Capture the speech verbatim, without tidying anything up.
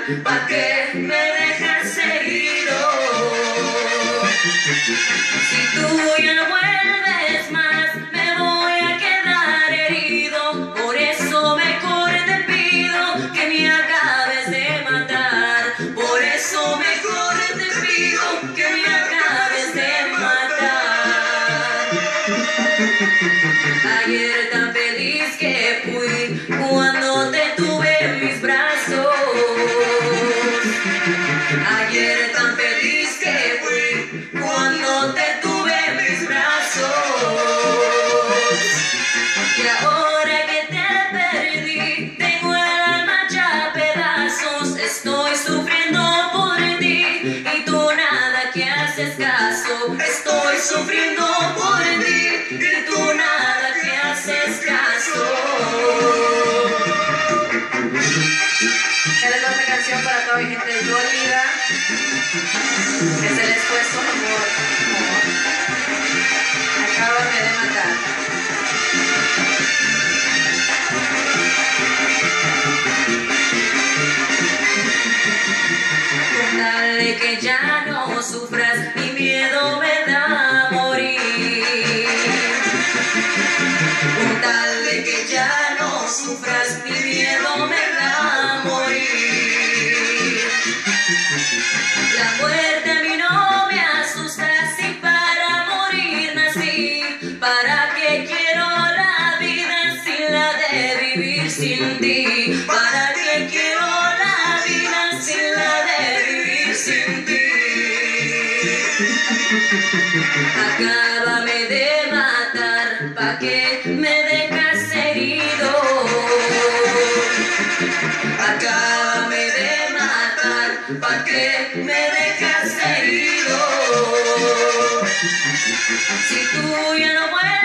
¿pa' qué me dejas herido? Si tú ya no vuelves más, me voy a quedar herido. Por eso mejor te pido que me acabes de matar. Por eso mejor te pido que me acabes de matar. Ayer tan feliz que fui cuando te tuve en mis brazos. Ayer tan feliz que fui cuando te tuve en mis brazos. Y ahora que te perdí, tengo el alma ya a pedazos. Estoy sufriendo por ti y tú nada que haces caso. Estoy sufriendo por ti y tú nada que haces caso. Esta es otra canción para toda mi gente dolida, que se les fue su amor. Acábame de matar. Con tal de que ya no sufras, mi miedo me da a morir. Con tal de que ya no sufras, mi miedo me da a morir. La muerte a mí no me asusta, si para morir nací. ¿Para qué quiero la vida sin la de vivir sin ti? ¿Para qué quiero la vida sin la de vivir sin ti? Acábame de matar, ¿pa' qué me dejas herido? Acábame de matar, ¿pa' qué me dejas herido? Si tú ya no vuelves